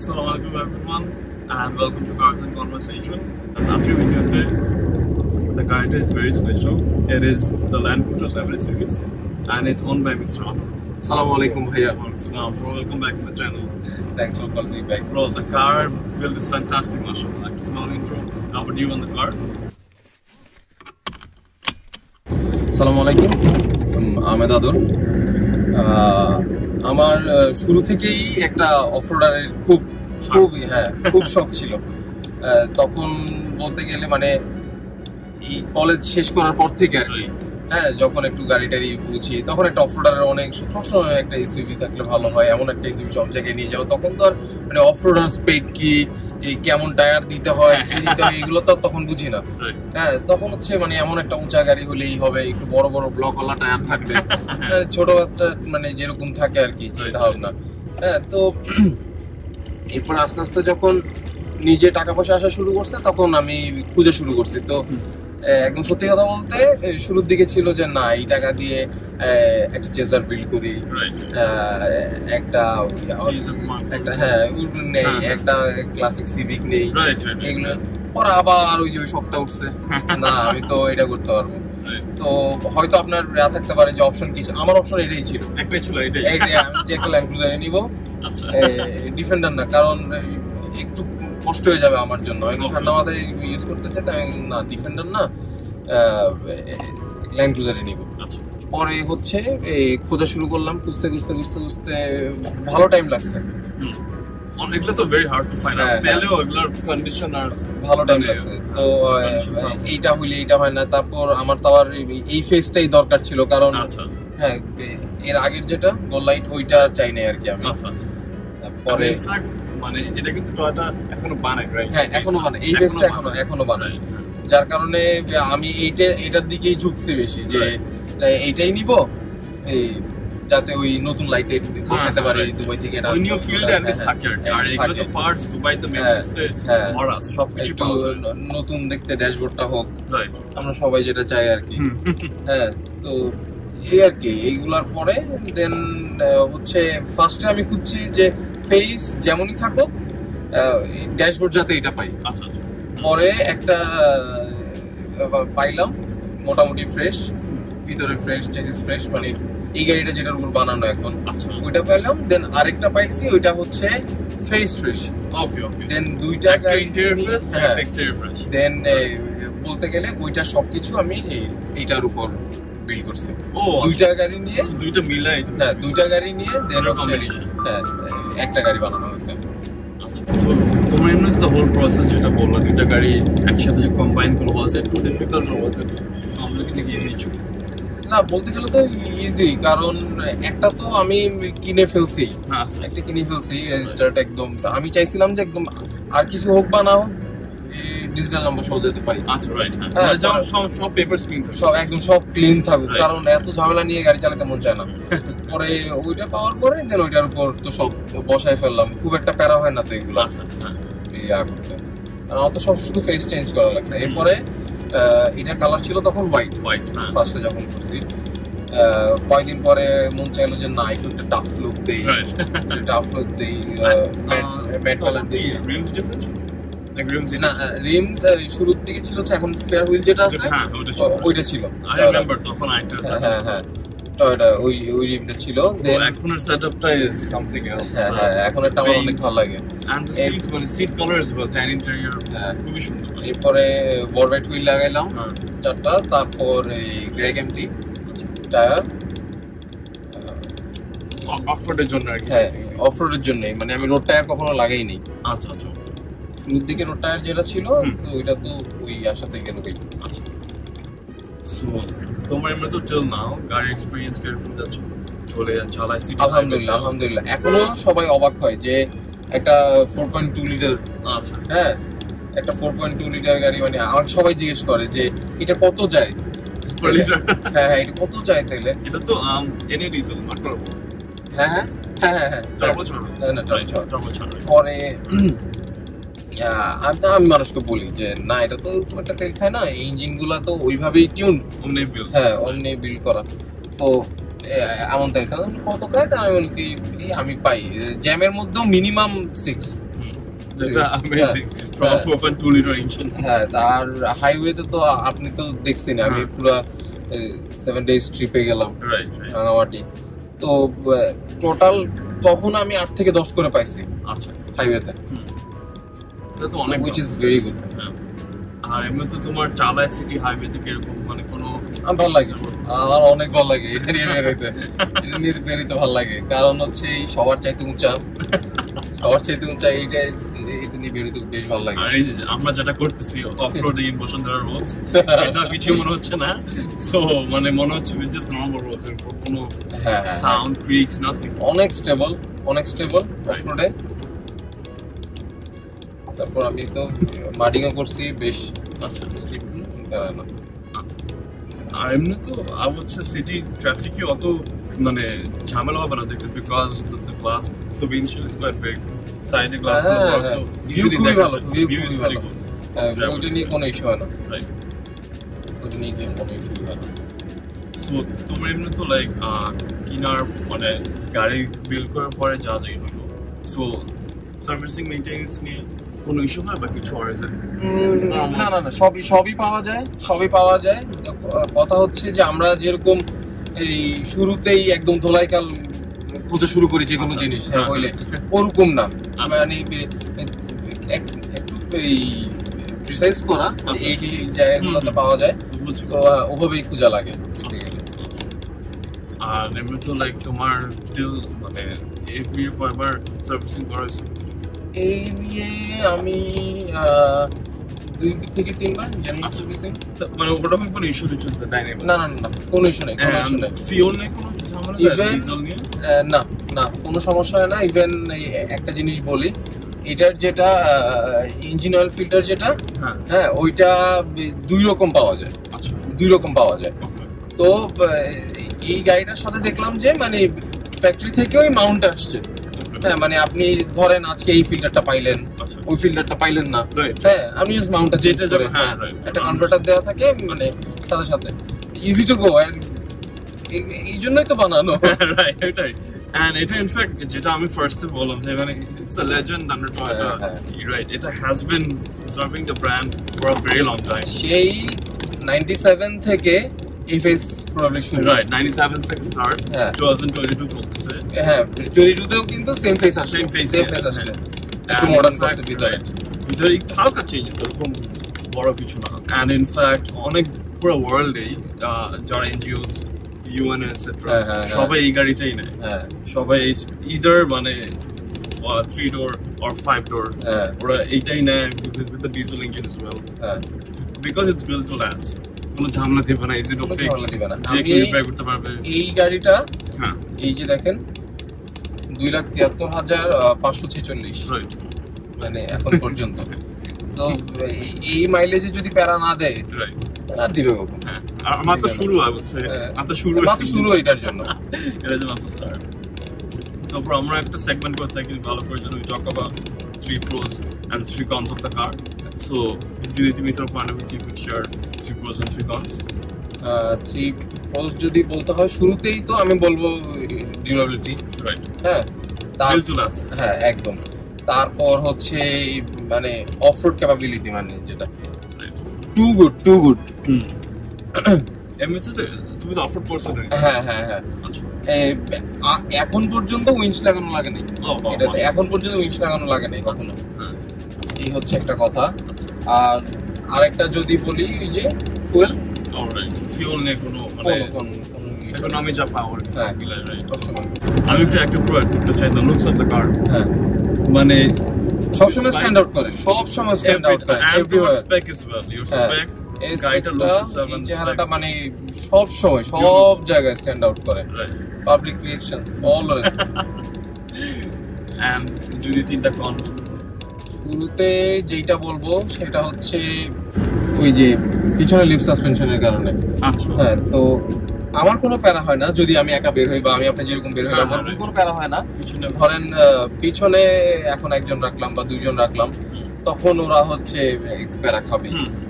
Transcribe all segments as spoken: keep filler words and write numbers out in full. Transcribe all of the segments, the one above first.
Assalamualaikum everyone and welcome to Cars and Conversation. And after video today, the car is very special. It is the Land Cruiser seven series and it's owned by Mister Otto. Assalamualaikum bhaiya. Assalamu bro, welcome back to the channel. Thanks for calling me back. Bro, the car build is fantastic, mashallah. Like small intro. How about you on the car? Assalamualaikum. Ahmed Adol. আমার শুরু থেকেই একটা অফরোডারের খুব খুব হ্যাঁ খুব শখ ছিল। তখন বলতে গেলে মানে এই কলেজ শেষ করার পর থেকে আর কি, হ্যাঁ যখন একটু গাড়ি টাড়ি বুঝি তখন একটা অফরোডারের অনেক সবসময় একটা এসইউভি থাকলে ভালো হয়, এমন একটা এসইউভি সব জায়গায় নিয়ে যাও। তখন তো আর মানে অফরোডার স্পেক কি, এই কেমন টায়ার দিতে হয় দিতে হয় এগুলো তো তখন বুঝি না। হ্যাঁ তখন হচ্ছে মানে এমন একটা উঁচা গাড়ি হলেই হবে, একটু বড় বড় ব্লকওয়ালা টায়ার থাকবে, ছোট বাচ্চা মানে যেরকম থাকে আর কি চিন্তা ভাবনা। হ্যাঁ তো এরপর আস্তে আস্তে যখন নিজে টাকা পয়সা আসা শুরু করছে তখন আমি খুঁজে শুরু করছি। তো একদম সত্যি কথা বলতে শুরুর দিকে ছিল যে না এই টাকা দিয়ে একটা চেজার বিল্ড করি, একটা একটা হ্যাঁ নেই, একটা ক্লাসিক সিভিক নেই, এগুলো পরে আবার ওই যে ওই শখটা উঠছে না আমি তো এটা করতে পারবো। তো হয়তো আপনার ইয়া থাকতে পারে যে অপশন কি ছিল, আমার অপশন এটাই ছিল, একটাই ছিল এটাই, আমি যে একটা ল্যান্ড ক্রুজার নিব, ডিফেন্ডার না, কারণ একটু কষ্ট হয়ে যাবে আমার জন্য, ঠান্ডা মাথায় ইউজ করতে চাই, তাই না ডিফেন্ডার না ল্যান্ড ক্রুজারই নিব। পরে হচ্ছে খোঁজা শুরু করলাম, খুঁজতে খুঁজতে খুঁজতে খুঁজতে ভালো টাইম লাগছে, অনেকগুলো তো very hard to find out, পেলেও এগুলোর কন্ডিশন আর ভালো টাইম লাগছে। তো এইটা হইলে এইটা হয় না, তারপর আমার তো আর এই ফেসটাই দরকার ছিল, কারণ হ্যাঁ এর আগের যেটা গোল লাইট ওইটা চাই না আর কি আমি। আচ্ছা আচ্ছা পরে মানে এটা কিন্তু টয়োটা এখনো বানায়, রাইট? হ্যাঁ এখনো বানায়, এই ফেসটা এখনো এখনো বানায়, যার কারণে আমি এইটা এটার দিকেই ঝুঁকছি বেশি যে এইটাই নিব, এই যাতে ওই নতুন লাইটে বসাতে পারে দুবাই থেকে, এটা নিউ ফিল্ড এন্ড দিস থাকে আর এগুলো তো পার্টস দুবাই তে মেইনস্টে ভরা আছে, সবকিছু নতুন দেখতে ড্যাশবোর্ডটা হোক, রাইট? আমরা সবাই যেটা চাই আর কি। হ্যাঁ তো এই আর কি এইগুলার পরে দেন হচ্ছে ফার্স্টে আমি খুঁজছি যে ফেস যেমনই থাকুক ড্যাশবোর্ড যাতে এটা পাই। আচ্ছা আচ্ছা পরে একটা পাইলাম মোটামুটি ফ্রেশ, ভিতরে ফ্রেশ, চেসিস ফ্রেশ, মানে এই গাড়িটা যেটার উপর বানানো এখন ওইটা পাইলাম। দেন আরেকটা পাইছি ওইটা হচ্ছে ফেস ফ্রেশ। ওকে ওকে দেন দুইটা গাড়ি interior fresh, exterior fresh. Then বলতে গেলে ওইটা সবকিছু আমি এইটার উপর বিল করছি। ও দুইটা গাড়ি নিয়ে দুইটা মিলাই, হ্যাঁ দুইটা গাড়ি নিয়ে দেন হচ্ছে হ্যাঁ একটা গাড়ি বানানো হয়েছে। আচ্ছা সো তোমার এমনি দ্য হোল প্রসেস যেটা বললা দুইটা গাড়ি একসাথে যে কম্বাইন করলো, was it too difficult or was it complicated easy ছিল? না বলতে গেলে তো ইজি, কারণ একটা তো আমি কিনে ফেলছি, একটা কিনে ফেলছি রেজিস্টার্ড একদম। আমি চাইছিলাম যে একদম আর কিছু হোক বা না হোক ডিজিটাল নাম্বার সহ যেতে পাই। আচ্ছা রাইট, হ্যাঁ সব সব পেপারস ক্লিন থাকুক, সব একদম সব ক্লিন থাকুক, কারণ এত ঝামেলা নিয়ে গাড়ি চালাতে মন চায় না। পরে ওইটা পাওয়ার পরে দেন ওইটার উপর তো সব বসায় ফেললাম, খুব একটা প্যারা হয় না তো এগুলো। আচ্ছা আচ্ছা এই আ করতে অত সব শুধু ফেস চেঞ্জ করা লাগছে। এরপরে এটা কালার ছিল তখন হোয়াইট, হোয়াইট ফার্স্টে যখন করছি। কয়েকদিন পরে মন চাইলো যে না একটু একটা টাফ লুক দেই, টাফ লুক দেই, ম্যাট কালার দেই। রিমস ডিফারেন্ট লাইক রিমস না রিমস শুরুর দিকে ছিল, এখন স্পেয়ার হুইল যেটা আছে ওইটা ছিল। আই রিমেম্বার তখন আইটা হ্যাঁ হ্যাঁ টয়োটা ওই ওই রিমটা ছিল। দেন এখনের সেটআপটা ইজ সামথিং এলস। হ্যাঁ হ্যাঁ এখন এটা আমার অনেক ভালো লাগে, এন্ড দ্য সিটস মানে seat colour is well, tan interior খুবই সুন্দর। এরপরে বরবাইট হুইল লাগাইলাম চারটা, তারপর এই গ্রেগ এমটি টায়ার অফরোডের জন্য আর কি। হ্যাঁ অফরোডের জন্যই, মানে আমি রোড টায়ার কখনো লাগাইনি। আচ্ছা আচ্ছা শুরুর দিকে রোড টায়ার যেটা ছিল তো ওইটা তো ওই আশাতে গেল। আচ্ছা সো তোমার এমনি তো টিল নাও গাড়ি এক্সপেরিয়েন্স কিরকম যাচ্ছে? চলে যাচ্ছে চালাইছি আলহামদুলিল্লাহ আলহামদুলিল্লাহ। এখনো সবাই অবাক হয় যে একটা ফোর পয়েন্ট টু লিটার, আচ্ছা হ্যাঁ একটা ফোর পয়েন্ট টু লিটার গাড়ি, মানে আমাকে সবাই জিজ্ঞেস করে যে এটা কত যায় পার লিটার। হ্যাঁ হ্যাঁ এটা কত যায় তাইলে? এটা তো এনি ডিজেল না টার্বো। হ্যাঁ হ্যাঁ হ্যাঁ হ্যাঁ হ্যাঁ টার্বো ছাড়া না টার্বো টার্বো ছাড়া। পরে আমি মানুষকে বলি যে না এটা তো একটা তেল খায় না, ইঞ্জিন গুলা তো ওইভাবেই টিউন, হ্যাঁ অমনি বিল্ড করা, তো এমন তেল খায় কত খায়? তা আমি বলি কি আমি পাই জ্যামের মধ্যেও মিনিমাম সিক্স যেটা amazing from four point two litre engine. হ্যাঁ, তার হাইওয়েতে তো আপনি তো দেখছেন, আমি পুরো সেভেন ডেজ ট্রিপে গেলাম রাঙামাটি, তো টোটাল তখন আমি আট থেকে দশ করে পাইছি। আচ্ছা, হাইওয়েতে এটা তো অনেক, which is very good। আর এমনিতে তোমার চালাই সিটি হাইওয়েতে কিরকম, মানে কোনো আমার ভালো লাগে, আমার অনেক ভালো লাগে এটা নিয়ে বেরোতে, এটা নিয়ে বেরোতে ভালো লাগে, কারণ হচ্ছে এই সবার চাইতে উঁচা, সবার চাইতে উঁচা, এইটা এটা নিয়ে বেরোতে বেশ ভালো লাগে। আর এই যে আমরা যেটা করতেছি অফরোডিং ইন বসুন্ধরা রোডস, এটা কিছু মনে হচ্ছে না, সো মানে মনে হচ্ছে জাস্ট নরমাল রোডস, কোনো সাউন্ড ক্রিকস নাথিং, অনেক স্টেবল, অনেক স্টেবল অফরোডে। তারপর আমি তো মাডিংও করছি বেশ। আচ্ছা, স্লিপ না। আচ্ছা, আর এমনি তো আই উড সে সিটি ট্রাফিকে অত মানে ঝামেলা হবে না দেখতে, because the glass the windshield is quite big, সাইডে গ্লাস সো ইজিলি দেখা যায়, ভিউ ইজ ভেরি গুড, ওটা নিয়ে কোনো ইস্যু হয় না, রাইট? ওটা নিয়ে কোনো ইস্যু হয় না। সো তোমার এমনি তো লাইক কিনার মানে গাড়ি বিল্ড করার পরে যা যাই হলো, সো সার্ভিসিং মেইনটেনেন্স নিয়ে কোনো ইস্যু হয় বা কিছু? না না না, সবই সবই পাওয়া যায়, সবই পাওয়া যায়। কথা হচ্ছে যে আমরা যেরকম এই শুরুতেই একদম ধোলাইকাল খোঁজা শুরু করি যে কোনো জিনিস হইলে, ওরকম না, মানে এই প্রিসাইজ করা এই জায়গাগুলোতে পাওয়া যায়, তো ওভাবেই খোঁজা লাগে। আর এমনি তো লাইক তোমার টিল মানে এভরি কয়বার সার্ভিসিং করা হয়েছে? এই নিয়ে আমি দুই থেকে তিনবার জেনারেল সার্ভিসিং, মানে ওরকম কোনো ইস্যু টিস্যু তাই নেই? না না না, কোনো ইস্যু নেই, কোনো ইস্যু নেই। ফিউল নেই কোনো ঝামেলা? ডিজেল নিয়ে না না, কোনো সমস্যা হয় না। ইভেন একটা জিনিস বলি, এটার যেটা ইঞ্জিন অয়েল ফিল্টার যেটা, হ্যাঁ ওইটা দুই রকম পাওয়া যায়। আচ্ছা, দুই রকম পাওয়া যায়। তো এই গাড়িটার সাথে দেখলাম যে মানে ফ্যাক্টরি থেকে ওই মাউন্ট আসছে, হ্যাঁ মানে আপনি ধরেন আজকে এই ফিল্টারটা পাইলেন, ওই ফিল্টারটা পাইলেন না, হ্যাঁ আপনি জাস্ট মাউন্টটা চেঞ্জ করে একটা কনভার্টার দেওয়া থাকে, মানে সাথে সাথে ইজি টু গো, আর এই জন্যই তো বানানো, রাইট? এটাই। And এটা ইনফ্যাক্ট যেটা আমি ফার্স্টে বললাম যে মানে it's a legend under Toyota, right? এটা has been serving the brand for a very long time, সেই নাইনটি সেভেন থেকে এফএস প্রবাবলি শুরু, রাইট? নাইনটি সেভেন থেকে স্টার্ট, twenty twenty-two চলতেছে। হ্যাঁ, twenty-two তেও কিন্তু সেম ফেস আসে, সেম ফেস সেম ফেস আসে, একটু মডার্ন করছে ভিতরে, ভিতরে হালকা চেঞ্জ, এরকম বড় কিছু না। এন্ড ইনফ্যাক্ট অনেক পুরো ওয়ার্ল্ডেই যারা এনজিওস, ইউএন এটসেট্রা, সবাই এই গাড়িটাই নেয়, সবাই ইদার মানে three door or five door, ওরা এইটাই নেয় with the diesel engine as well, because it's built to last. কোনো ঝামেলা দিবে না, ইজি টু ফিক্স, যে কেউ রিপেয়ার করতে পারবে। এই গাড়িটা, হ্যাঁ এই যে দেখেন দুই লাখ তিয়াত্তর হাজার পাঁচশো ছেচল্লিশ, রাইট, মানে এখন পর্যন্ত। তো এই মাইলেজে যদি প্যারা না দেয়, রাইট, আর দিবে কখন? হ্যাঁ, মাত্র শুরু, আই উড সে মাত্র শুরু, মাত্র শুরু এটার জন্য, এটা যে মাত্র স্টার্ট। সো আমরা একটা সেগমেন্ট করতে থাকি ভালো করে, জন্য we talk about three pros and three cons of the car. So যদি তুমি তোর point of view could share three pros and three cons? Three pros যদি বলতে হয়, শুরুতেই তো আমি বলবো ডিউরেবিলিটি, রাইট? হ্যাঁ, built to last, হ্যাঁ একদম। তারপর হচ্ছে মানে অফরোড ক্যাপাবিলিটি, মানে যেটা too good, too good. Hmm, এমনিতে তুমি তো অফরোড করছো না? হ্যাঁ হ্যাঁ হ্যাঁ। আচ্ছা, এখন পর্যন্ত উইঞ্চ লাগানো লাগে নাই, এটাতে এখন পর্যন্ত উইঞ্চ লাগানো লাগে নাই কখনো, এই হচ্ছে একটা কথা। আর আরেকটা যদি বলি, ওই যে ফুয়েল, অলরাইট, ফুয়েল নিয়ে কোনো মানে ইকোনমি যা পাওয়ার, হ্যাঁ রাইট। আমি একটু একটা প্রোডাক্ট করতে চাই, the looks of the car, হ্যাঁ মানে সবসময় স্ট্যান্ড আউট করে, সব সময় স্ট্যান্ড আউট করে, everywhere. Spec is well, your spec গাড়িটা লুকস সেভেন, চেহারাটা মানে সব সময় সব জায়গায় স্ট্যান্ড আউট করে, right. Public reactions always. And যদি তিনটা কন, শুরুতে যেটা বলবো সেটা হচ্ছে ওই যে পিছনে লিফট সাসপেনশনের কারণে। আচ্ছা, হ্যাঁ, তো আমার কোনো প্যারা হয় না যদি আমি একা বের হই, বা আমি আপনি যেরকম বের হই, আমার কোনো প্যারা হয় না। ধরেন পিছনে এখন একজন রাখলাম বা দুইজন রাখলাম, তখন ওরা হচ্ছে একটু প্যারা খাবে,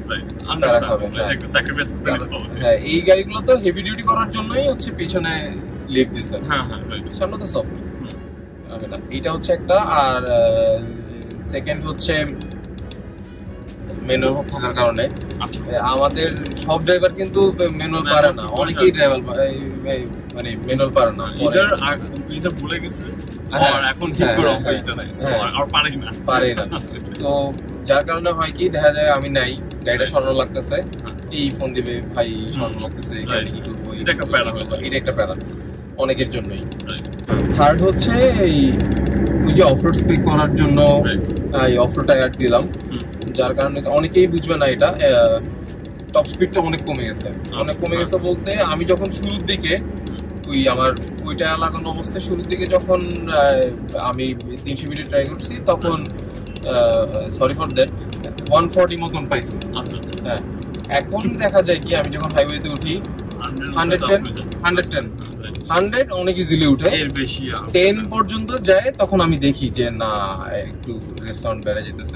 হ্যাঁ। এই গাড়িগুলো তো হেভি ডিউটি করার জন্যই হচ্ছে পিছনে লিফট দিছে, সামনে তো সফট। এইটা হচ্ছে একটা। আর সেকেন্ড হচ্ছে ম্যানুয়াল থাকার কারণে আমাদের সব ড্রাইভার কিন্তু ম্যানুয়াল পারে না, অনেকেই ড্রাইভার মানে ম্যানুয়াল পারে না, এটা ভুলে গেছে আর এখন ঠিক করে এটা নাই আর পারে না পারে না তো যার কারণে হয় কি দেখা যায় আমি নাই গাড়িটা সরানো লাগতেছে, এই ফোন দিবে ভাই সরানো লাগতেছে, গাড়ি কি করবো, এটা একটা প্যারা, এটা একটা প্যারা অনেকের জন্যই। থার্ড হচ্ছে এই ওই যে অফরোড স্পিক করার জন্য এই অফরোড টায়ার দিলাম, যার কারণে অনেকেই বুঝবে না এটা টপ স্পিডটা অনেক কমে গেছে, অনেক কমে গেছে বলতে আমি যখন শুরুর দিকে ওই আমার ওইটা লাগানো অবস্থায় শুরুর দিকে যখন আমি তিনশো মিটার ট্রাই করছি তখন sorry for that one forty মতন পাইছি। হ্যাঁ এখন দেখা যায় কি আমি যখন হাইওয়েতে উঠি hundred ten hundred ten hundred অনেক ইজিলি উঠে, টেন পর্যন্ত যায় তখন আমি দেখি যে না একটু সাউন্ড বেড়ে যেতেছে।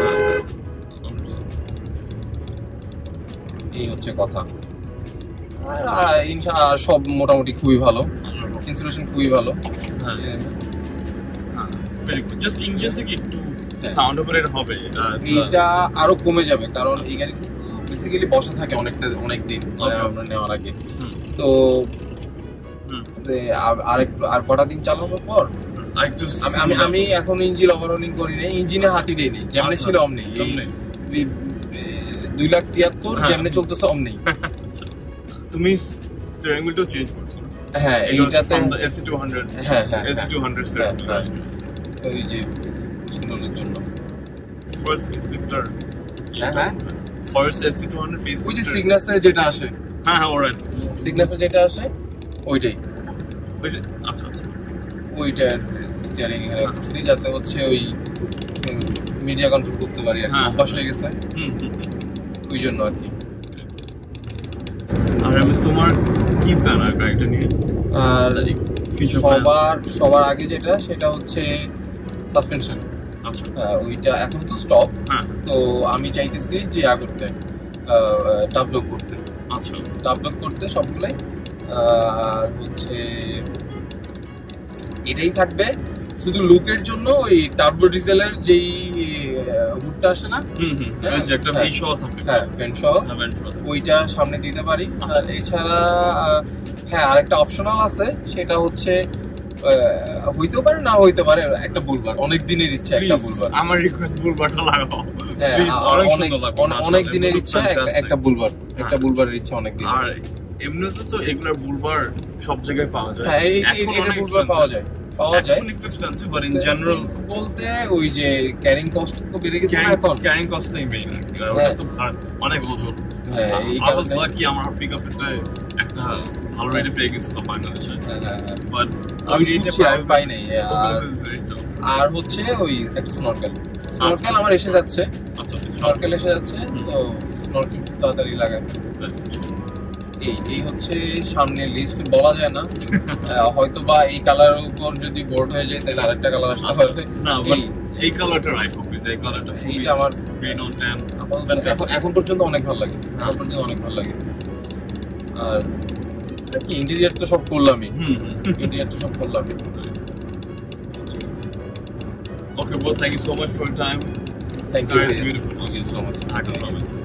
এই হচ্ছে কথা। আর সব মোটামুটি খুবই ভালো, ইনসুলেশন খুবই ভালো। এটা আরো কমে যাবে কারণ এই গাড়ি বেসিক্যালি বসে থাকে অনেকটা অনেক দিন আমরা নেওয়ার আগে, তো আর একটু আর কটা দিন চালানোর পর আমি আমি এখন ইঞ্জিন ওভারহোলিং করি না, ইঞ্জিনে হাতি দেইনি, যেমন ছিল অমনি দুই লাখ তিয়াত্তর যেমনি চলতেছে অমনি। তুমি স্টিয়ারিং হুইলটাও চেঞ্জ করছো? হ্যাঁ এইটাতে এল সি টু হান্ড্রেড, হ্যাঁ হ্যাঁ L C two hundred steering ওই যে সিগন্যালের জন্য ফার্স্ট ফেস লিফটার। হ্যাঁ হ্যাঁ first L C two hundred face ওই যে সিগন্যালে যেটা আসে, হ্যাঁ হ্যাঁ অলরাইট সিগন্যালে যেটা আসে ওইটাই ওইটা আচ্ছা আচ্ছা ওইটার স্টিয়ারিং এর করছি যাতে হচ্ছে ওই মিডিয়া কন্ট্রোল করতে পারি আর কি, অভ্যাস হয়ে গেছে ওই জন্য আর কি। আর আমি তোমার কি প্ল্যান আর গাড়িটা নিয়ে? আর সবার সবার আগে যেটা সেটা হচ্ছে সাসপেনশন। আচ্ছা ওইটা এখন তো স্টপ, তো আমি চাইতেছি যে আ করতে টাফ ডগ করতে। আচ্ছা টাফ ডগ করতে সবগুলাই। আর হচ্ছে এটাই থাকবে শুধু লুকের জন্য, ওই টার্বো ডিজেলের যেই হুডটা আসে না, হুম হুম এই যে একটা ভি শো থাকে, হ্যাঁ ভেন্ট শো, ওইটা সামনে দিতে পারি। আর এছাড়া হ্যাঁ আরেকটা অপশনাল আছে, সেটা হচ্ছে হইতে পারে না হইতে পারে একটা বুলবার, অনেক দিনের ইচ্ছা একটা বুলবার। আমার রিকোয়েস্ট বুলবারটা লাগাও প্লিজ, অনেক অনেক দিনের ইচ্ছা একটা বুলবার, একটা বুলবারের ইচ্ছা অনেক দিন। আর এমনিতে তো এগুলা বুলবার সব জায়গায় পাওয়া যায়, হ্যাঁ এই এটা বুলবার পাওয়া যায় পাওয়া যায় একটু এক্সপেন্সিভ, বাট ইন জেনারেল বলতে ওই যে ক্যারিং কস্ট তো বেড়ে গেছে না এখন, ক্যারিং কস্টটাই মেইন, ওটা তো অনেক ওজন। হ্যাঁ এই কারণে লাকি আমার পিকআপটা একটা ভালো রেটে পেয়ে গেছিলাম বাংলাদেশে, হ্যাঁ হ্যাঁ বাট আমি বুঝছি আমি পাই নাই। আর হচ্ছে ওই একটা স্নরকেল, স্নরকেল আমার এসে যাচ্ছে। আচ্ছা স্নরকেল এসে যাচ্ছে, তো স্নরকেল তাড়াতাড়ি লাগাই। এই এই হচ্ছে সামনে লিস্ট, বলা যায় না হয়তো বা এই কালারের উপর যদি বোর্ড হয়ে যায় তাহলে আরেকটা কালার আসতে পারবে না, এই কালারটা রাইট হবে, এই কালারটা এইটা আমার গ্রিন অন ট্যান এখন পর্যন্ত অনেক ভালো লাগে, এখন পর্যন্ত অনেক ভালো লাগে। আর কি ইন্টেরিয়র তো সব করলামই, ইন্টেরিয়র তো সব করলামই। Okay, well, thank you so much for your time. Thank you. Very beautiful. Thank you so much. Thank you.